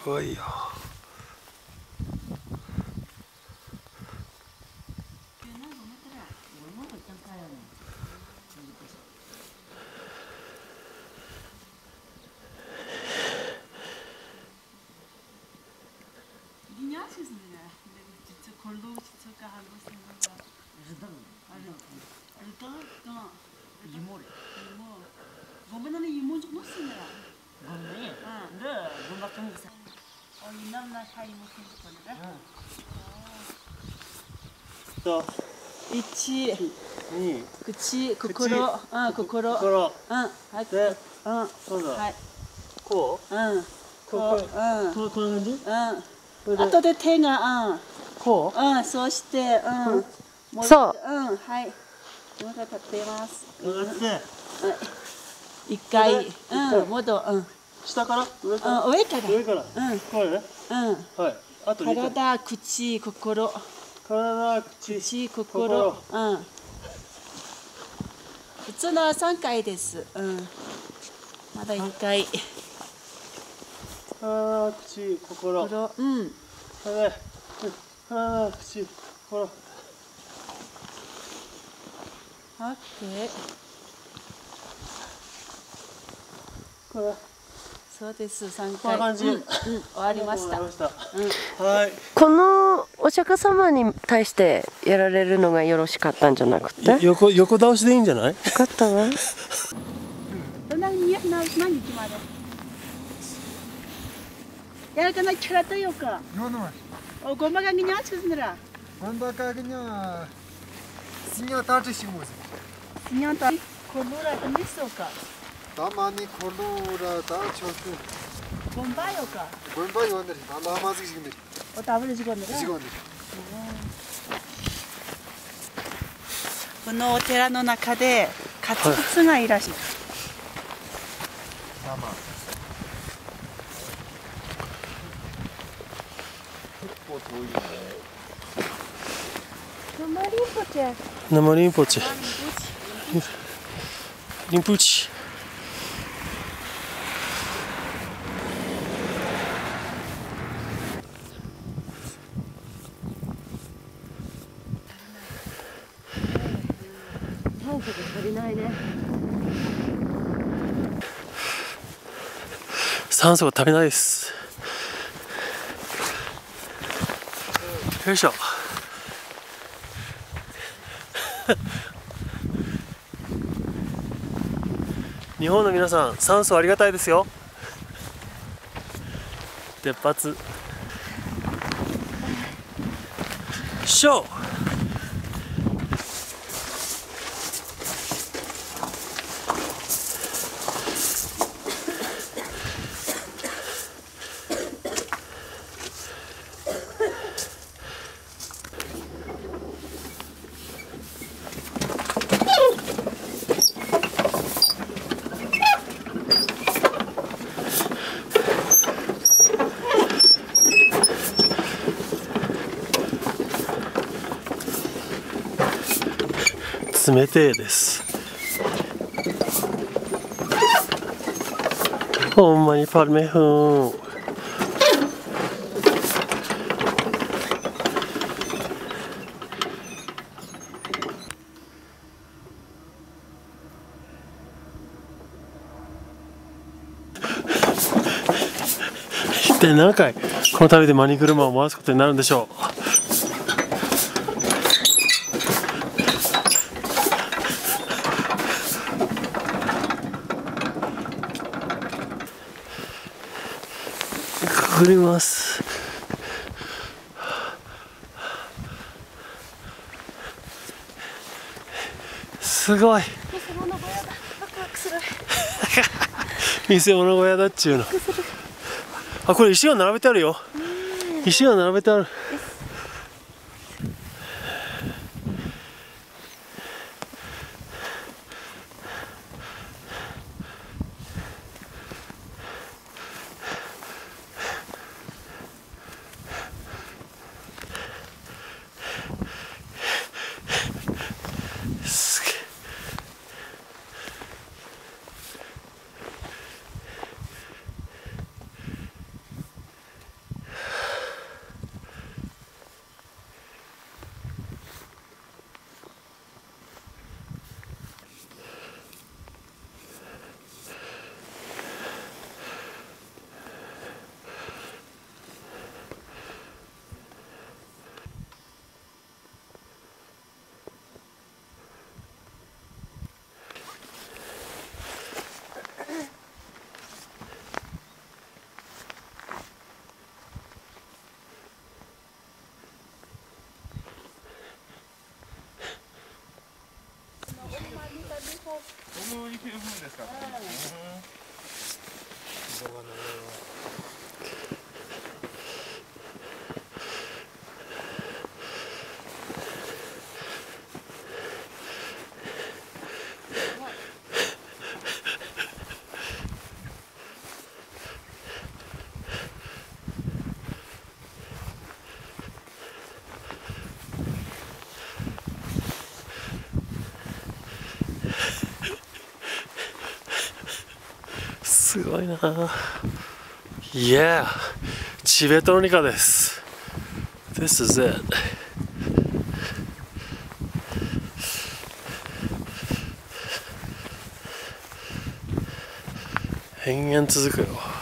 ごいよ。 1、口、心、心、はい、 そうだ。 はい、 こう？こんな感じ？ あとで手が、 こう？ そうして、 そう。 はい。今から立ってます。 こうやって。 一回、戻、 下から上から上から。 上から。これね。はい。あと体、口、心。 体、口、 心。普通の3回です。まだ1回。 体、口、心。体、口、心。 オッケー。 これ。 そうです、3回。 こんな感じ。 終わりました。 はい。 このお釈迦様に対してやられるのがよろしかったんじゃなくて、 横倒しでいいんじゃない？ よかったわ。 Ya kena cerita yo ka. Mana? Oh, goma ka nginya chusnira. Anda kagaknya sinya tadi sih mus. Sinya ta kolura ka miso ka. Tamani kolura ta chosu. Gomba yo ka. Gomba yo nder. Anda amazi sih nder. Oh, tabule jigonira. Jigondir. このお寺の中でカツツがいらっしゃる。 生リンポチェ。リンプーチ。 酸素が足りないね。 酸素が足りないです。よいしょ。日本の皆さん、酸素ありがたいですよ。出発。ショー。冷てえです。ほんまにパルメフン。一体何回この旅でマニ車を回すことになるんでしょう。くぐります。すごい。見せ物小屋だっちゅうの。あ、これ石が並べてあるよ。石が並べてある。 すごいな。いや、チベトロニカです。This is it。延々続くよ。